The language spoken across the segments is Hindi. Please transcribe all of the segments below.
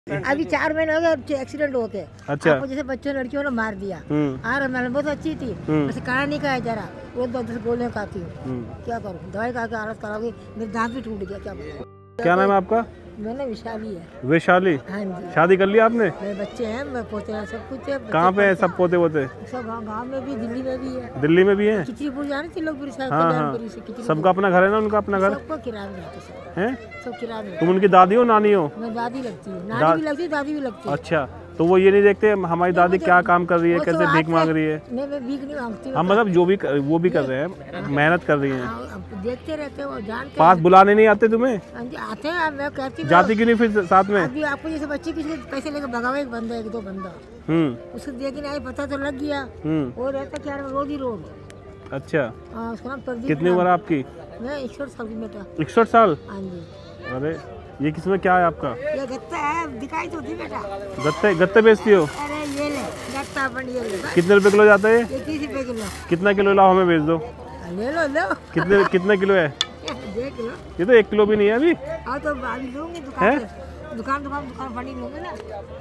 अभी 4 महीने हो गए एक्सीडेंट हो गए। अच्छा। आपको जैसे बच्चों लड़कियों ने मार दिया। मैंने बहुत अच्छी थी, वैसे खाना नहीं खाया जरा, रोज 10 गोलियां खाती हूँ। क्या करूँ, दवाई खा के हालत कराओगी, मेरे दांत भी टूट गया। क्या करूँ? क्या नाम है आपका? मैंने विशाली है। वैशाली? हाँ जी। शादी कर लिया आपने? मेरे बच्चे हैं, मैं पोते हैं, सब कुछ है। कहाँ पे है सब पोते वोते? सब गाँव में भी, दिल्ली में भी है। दिल्ली में भी है? खिचड़ीपुर जाने थे लोग। हाँ। सबका अपना घर है ना? उनका अपना घर सबको किराए में रहते है? सब किराए में। तुम उनकी दादी हो नानी हो? मैं दादी लगती हूँ, नानी भी लगती है, दादी भी लगती है। अच्छा, तो वो ये नहीं देखते हमारी दादी क्या काम कर रही है, कैसे भीख मांग रही है? नहीं, मैं भीख नहीं मांगती हूँ। हम मतलब जो भी वो भी कर रहे हैं, मेहनत कर रही हैं। देखते रहते हो, जानते पास बुलाने नहीं आते तुम्हें? आते हैं, मैं कहती हूँ। जाती क्यों नहीं फिर साथ में? अभी आपको जैसे बच्चे किसी पैसे लेकर भगावा, एक बंदा, एक दो बंदा, उसको देखने आए, पता तो लग गया। वो रहता क्या रोज ही रोज। अच्छा। उसका नाम प्रदीप। कितनी उम्र है आपकी? मैं 61 साल की बेटा। 61 साल? हाँ जी। अरे ये किसमें क्या है आपका? ये गत्ता है, दिखाई तो दी बेटा। गत्ते बेचती हो? अरे ये ले गत्ता अपन, ये ले। कितने रुपए किलो जाता है ये? 30 रुपए किलो। कितना किलो लाओ, हमें बेच दो। ले लो लो। कितने किलो है? 1 किलो। ये तो 1 किलो भी नहीं है अभी। हाँ तो अभी लूंगी दुकान फटी लूंगी ना।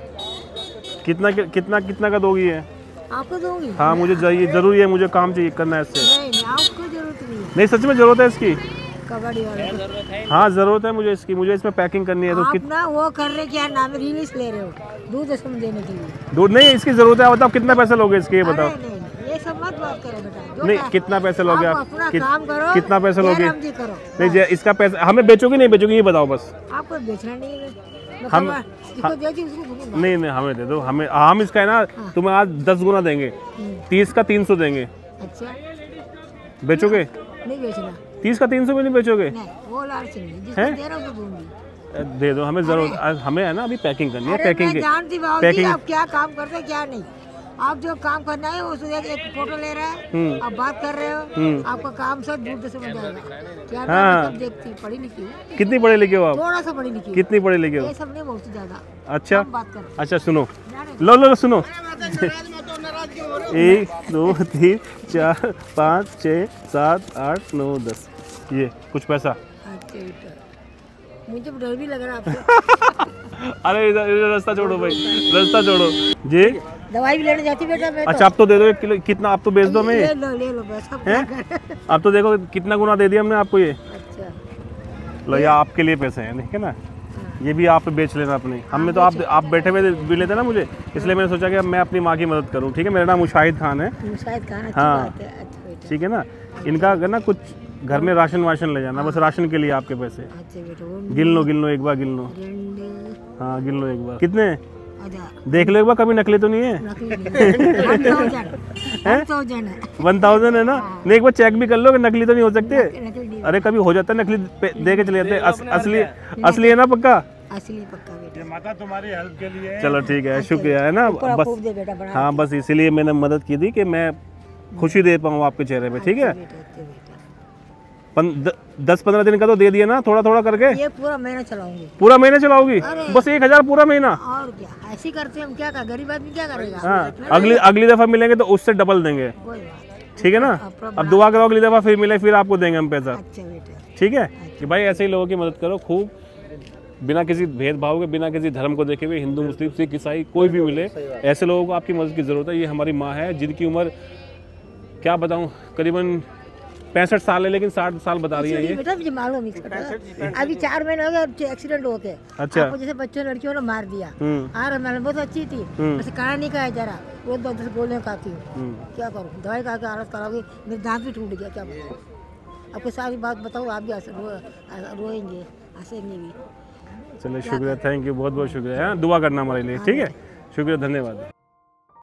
कितना का दोगी है? आपको दूंगी। हाँ मुझे चाहिए, जरूरी है, मुझे काम चाहिए करना है इससे। नहीं, आपको जरूरत नहीं है। नहीं सच में जरूरत है इसकी। कबड्डी वाले। हाँ जरूरत है मुझे इसकी, मुझे इसमें पैकिंग करनी है। तो कितना वो कर रहे, क्या नाम रिलीज ले रहे हो दूध देने के लिए? दूध नहीं, इसकी जरूरत है। बताओ कितना पैसा लोगे इसके, ये बताओ। ये सब मत बात करो बेटा। नहीं कितना पैसा लोगे आप? अपना काम करो। कितना पैसा लोगे? करो। नहीं इसका पैसा हमें बेचोगे नहीं बेचोगे, ये बताओ बस। आपको बेचना नहीं है। हम नहीं हमें दे दो, हम इसका है ना, तुम्हें आज 10 गुना देंगे। 30 का 300 देंगे। अच्छा बेचोगे? नहीं बेचना। 30 का 300 में नहीं बेचोगे? नहीं, वो लालच नहीं, जिसको दे रहा हूं तो दूंगी। दे दो, हमें जरूर, हमें है ना अभी पैकिंग करनी है। पैकिंग मैं जानती बाबूजी आप क्या काम करते हैं क्या नहीं। आप जो काम करना है उस एक फोटो ले रहे हैं, आप बात कर रहे हो, आपका काम सब दूर से समझ आएगा। क्या हाँ। देखती पढ़ी लिखी हूँ। कितनी पढ़े लिखे हो आप? थोड़ा सा पढ़ी लिखी। कितनी पढ़े लिखे हो? ये सब नहीं, बहुत ज्यादा। अच्छा बात कर। अच्छा सुनो, लो सुनो। 1 2 3 4 5 6 7 8 9 10 ये कुछ पैसा। मुझे डर भी लग रहा है आपसे। अरे इधर रास्ता छोड़ो भाई, रास्ता छोड़ो जी। दवाई भी लेने जाती बेटा मैं। अच्छा आप तो दे दो 1 किलो। कितना आप तो बेच दो मैं। ले लो बस। आप तो देखो कितना गुना दे दिया हमने आपको ये। अच्छा लो ये आपके लिए पैसे हैं, ठीक है ना? ये भी आप बेच लेना अपनी। हमें तो आप बैठे हुए भी लेते ना मुझे, इसलिए मैंने सोचा कि मैं अपनी माँ की मदद करूँ। ठीक है, मेरा नाम मुशाहिद खान है। मुशाहिद खान। हाँ ठीक है ना। इनका अगर ना कुछ घर में राशन वाशन ले जाना, बस राशन के लिए आपके पैसे। गिन लो एक बार, गिन लो। हाँ गिन लो एक बार। कितने देख लो एक बार, कभी नकली तो नहीं है? 1000 है ना? नहीं एक बार चेक भी कर लो कि नकली तो नहीं हो सकते। अरे कभी हो जाता है नकली, दे के चले जाते। असली है ना? पक्का असली पक्का बेटा। माता तुम्हारी हेल्प के लिए। चलो ठीक है, शुक्रिया है ना। बस हाँ बस इसीलिए मैंने मदद की थी कि मैं खुशी दे पाऊँ आपके चेहरे पे। ठीक है 10-15 दिन का तो दे दिया ना, थोड़ा थोड़ा करके। ये पूरा महीना चलाऊंगी। पूरा महीना चलाओगी? बस 1000 पूरा महीना? और क्या, ऐसे करते हम क्या गरीब आदमी क्या करेगा। हाँ अगली दफा मिलेंगे तो उससे डबल देंगे। ठीक है ना? अब दुआ करो अगली दफा फिर मिले, फिर आपको देंगे हम पैसा। ठीक है कि भाई ऐसे ही लोगों की मदद करो खूब, बिना किसी भेदभाव के, बिना किसी धर्म को देखे हुए। हिंदू मुस्लिम सिख ईसाई कोई भी मिले, ऐसे लोगों को आपकी मदद की जरूरत है। ये हमारी माँ है जिनकी उम्र क्या बताऊं, करीबन 65 साल है, लेकिन 60 साल बता रही है ये। बेटा मुझे मालूम है। अभी 4 महीने हो गए एक्सीडेंट हो गए। अच्छा। आपको जैसे बच्चों लड़कियों ने मार दिया। मैंने बहुत अच्छी थी, वैसे खाना नहीं खाया जरा, रोज 10 गोलियां खाती हूँ। क्या करूँ, दवाई खा के हालत कराओगी, मेरे दांत भी टूट गया। क्या करूँ, आपको सारी बात बताऊँ, आप भी रोएंगे हंसेंगे भी। चलिए शुक्रिया, थैंक यू, बहुत बहुत शुक्रिया। दुआ करना हमारे लिए। ठीक है, शुक्रिया, धन्यवाद।